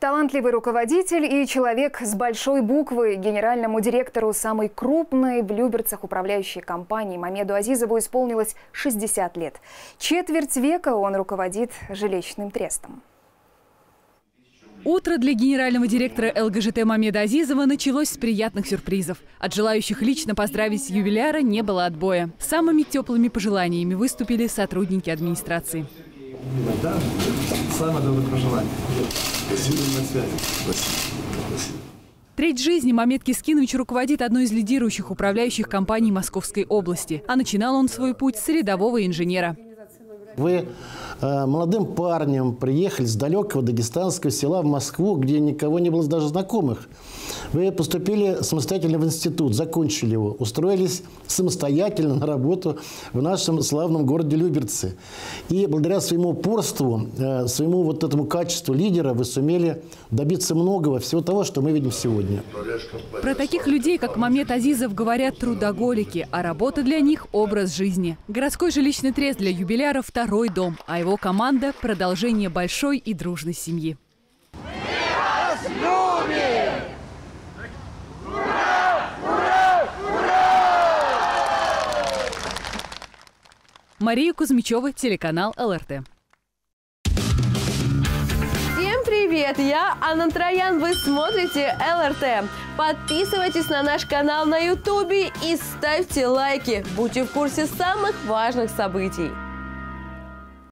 Талантливый руководитель и человек с большой буквы. Генеральному директору самой крупной в Люберцах управляющей компании Мамеду Азизову исполнилось 60 лет. Четверть века он руководит жилищным трестом. Утро для генерального директора ЛГЖТ Мамеда Азизова началось с приятных сюрпризов. От желающих лично поздравить юбиляра не было отбоя. Самыми теплыми пожеланиями выступили сотрудники администрации. Да, самое доброе пожелание. Спасибо, на связи. Спасибо. Треть жизни Мамед Кискинович руководит одной из лидирующих управляющих компаний Московской области. А начинал он свой путь с рядового инженера. Вы молодым парнем приехали с далекого дагестанского села в Москву, где никого не было даже знакомых. Вы поступили самостоятельно в институт, закончили его, устроились самостоятельно на работу в нашем славном городе Люберцы. И благодаря своему упорству, своему вот этому качеству лидера вы сумели добиться многого, всего того, что мы видим сегодня. Про таких людей, как Мамед Азизов, говорят трудоголики, а работа для них – образ жизни. Городской жилищный трест для юбиляра – второй дом, а его команда – продолжение большой и дружной семьи. Мария Кузьмичева, телеканал ЛРТ. Всем привет! Я Анна Троян, вы смотрите ЛРТ. Подписывайтесь на наш канал на YouTube и ставьте лайки. Будьте в курсе самых важных событий.